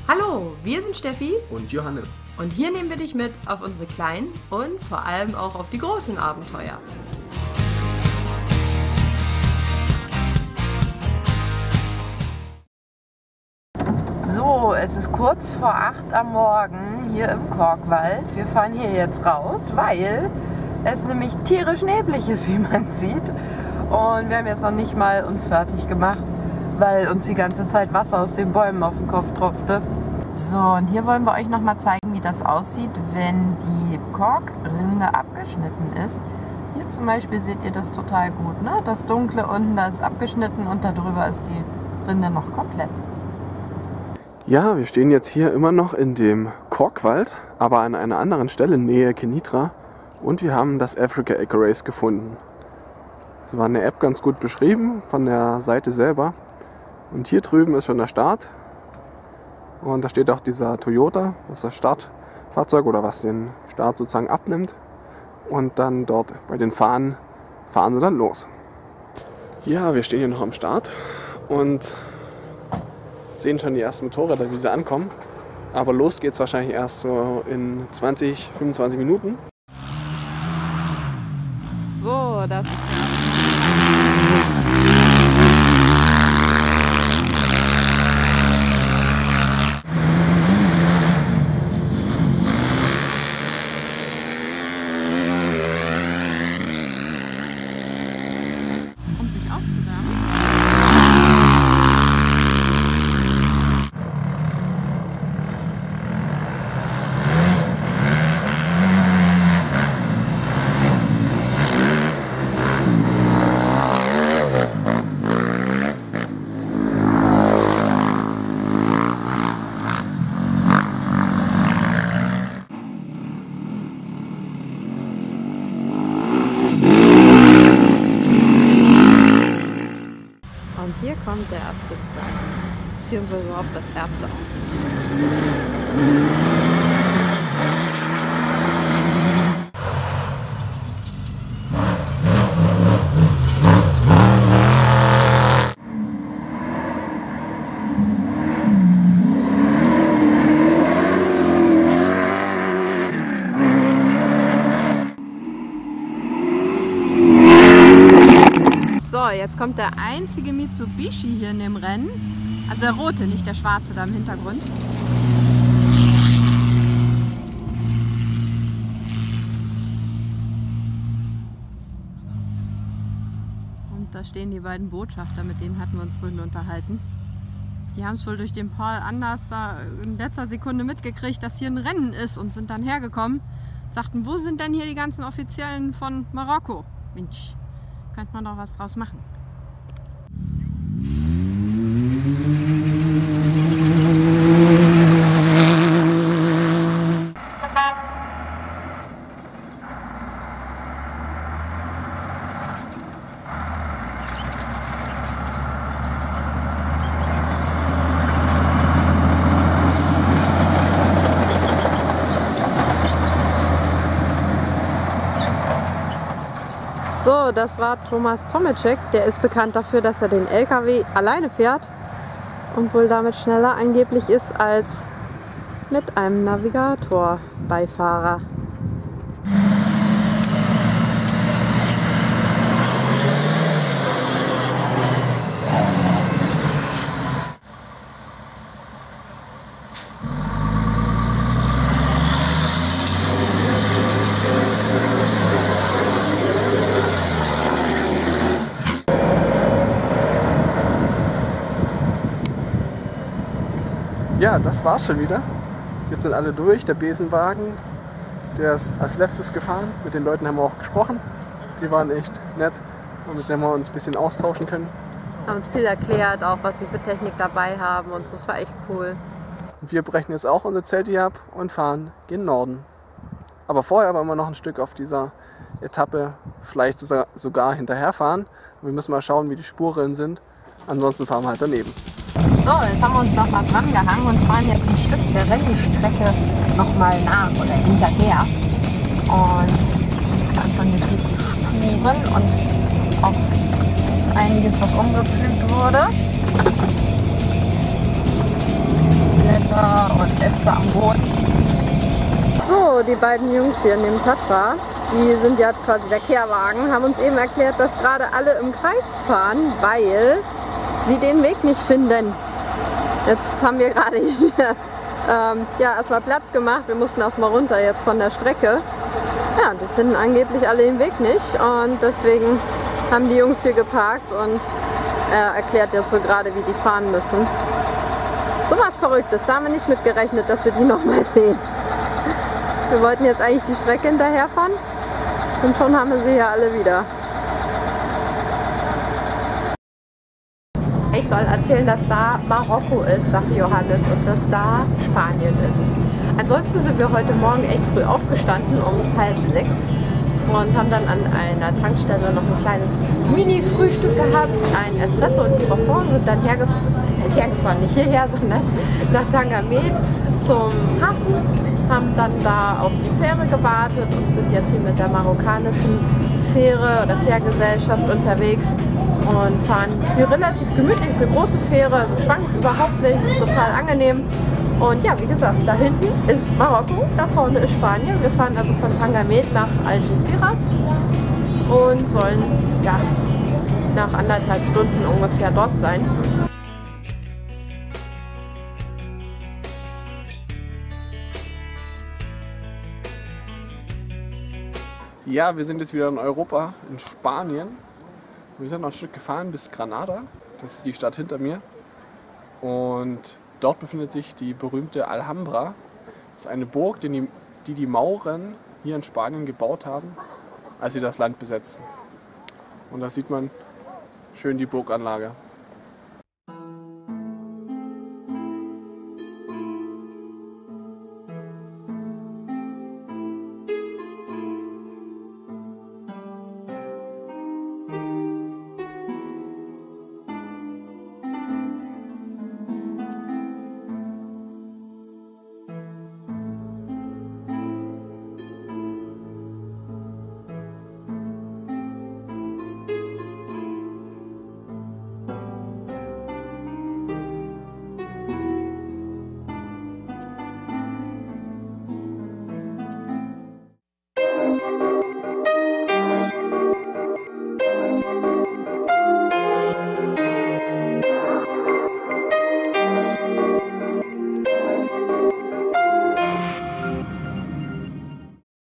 Hallo, wir sind Steffi und Johannes. und hier nehmen wir dich mit auf unsere kleinen und vor allem auch auf die großen Abenteuer. So, es ist kurz vor 8 am Morgen hier im Korkwald. Wir fahren hier jetzt raus, weil es nämlich tierisch neblig ist, wie man sieht. Und wir haben jetzt noch nicht mal uns fertig gemacht, weil uns die ganze Zeit Wasser aus den Bäumen auf den Kopf tropfte. So, und hier wollen wir euch noch mal zeigen, wie das aussieht, wenn die Korkrinde abgeschnitten ist. Hier zum Beispiel seht ihr das total gut, ne? Das Dunkle unten, da ist abgeschnitten und darüber ist die Rinde noch komplett. Ja, wir stehen jetzt hier immer noch in dem Korkwald, aber an einer anderen Stelle, nähe Kenitra. Und wir haben das Africa Eco Race gefunden. Es war in der App ganz gut beschrieben, von der Seite selber. Und hier drüben ist schon der Start. Und da steht auch dieser Toyota, das ist das Startfahrzeug oder was den Start sozusagen abnimmt. Und dann dort bei den Fahnen fahren sie dann los. Ja, wir stehen hier noch am Start und sehen schon die ersten Motorräder, wie sie ankommen. Aber los geht's wahrscheinlich erst so in 20, 25 Minuten. So, das ist der. Um sich aufzuwärmen. Und hier kommt der erste Berg, beziehungsweise überhaupt das erste Auto. So, jetzt kommt der einzige Mitsubishi hier in dem Rennen. Also der rote, nicht der schwarze da im Hintergrund. Und da stehen die beiden Botschafter, mit denen hatten wir uns vorhin unterhalten. Die haben es wohl durch den Paul Anders da in letzter Sekunde mitgekriegt, dass hier ein Rennen ist und sind dann hergekommen. Sagten, wo sind denn hier die ganzen Offiziellen von Marokko? Mensch, könnte man doch was draus machen. So, das war Thomas Tomeczek. Der ist bekannt dafür, dass er den LKW alleine fährt und wohl damit schneller angeblich ist als mit einem Navigator-Beifahrer. Ja, das war's schon wieder. Jetzt sind alle durch. Der Besenwagen, der ist als letztes gefahren. Mit den Leuten haben wir auch gesprochen. Die waren echt nett und mit denen wir uns ein bisschen austauschen können. Haben uns viel erklärt, auch was sie für Technik dabei haben und so. Das war echt cool. Und wir brechen jetzt auch unser Zelt hier ab und fahren gen Norden. Aber vorher wollen wir noch ein Stück auf dieser Etappe vielleicht sogar hinterherfahren. Wir müssen mal schauen, wie die Spuren sind. Ansonsten fahren wir halt daneben. So, jetzt haben wir uns noch mal dran gehangen und fahren jetzt ein Stück der Rennstrecke nochmal nach oder hinterher. Und ganz schon die tiefen Spuren und auch einiges, was umgepflügt wurde. Blätter Küste am Boden. So, die beiden Jungs hier neben Tatra, die sind ja quasi der Kehrwagen, haben uns eben erklärt, dass gerade alle im Kreis fahren, weil sie den Weg nicht finden. Jetzt haben wir gerade hier ja, erstmal Platz gemacht. Wir mussten erstmal runter jetzt von der Strecke. Ja, die finden angeblich alle den Weg nicht und deswegen haben die Jungs hier geparkt und er erklärt jetzt so gerade, wie die fahren müssen. So was Verrücktes, da haben wir nicht mit gerechnet, dass wir die nochmal sehen. Wir wollten jetzt eigentlich die Strecke hinterherfahren und schon haben wir sie hier alle wieder. Ich soll erzählen, dass da Marokko ist, sagt Johannes, und dass da Spanien ist. Ansonsten sind wir heute Morgen echt früh aufgestanden, um 5:30 und haben dann an einer Tankstelle noch ein kleines Mini-Frühstück gehabt, ein Espresso und ein Croissant, sind dann hergefahren, das heißt hergefahren, nicht hierher, sondern nach Tangamed zum Hafen, haben dann da auf die Fähre gewartet und sind jetzt hier mit der marokkanischen Fähre oder Fährgesellschaft unterwegs und fahren hier relativ gemütlich. Es ist eine große Fähre, also schwankt überhaupt nicht, ist total angenehm. Und ja, wie gesagt, da hinten ist Marokko, da vorne ist Spanien. Wir fahren also von Tangamed nach Algeciras und sollen ja nach 1,5 Stunden ungefähr dort sein. Ja, wir sind jetzt wieder in Europa, in Spanien. Wir sind noch ein Stück gefahren bis Granada, das ist die Stadt hinter mir. Und dort befindet sich die berühmte Alhambra. Das ist eine Burg, die die Mauren hier in Spanien gebaut haben, als sie das Land besetzten. Und da sieht man schön die Burganlage.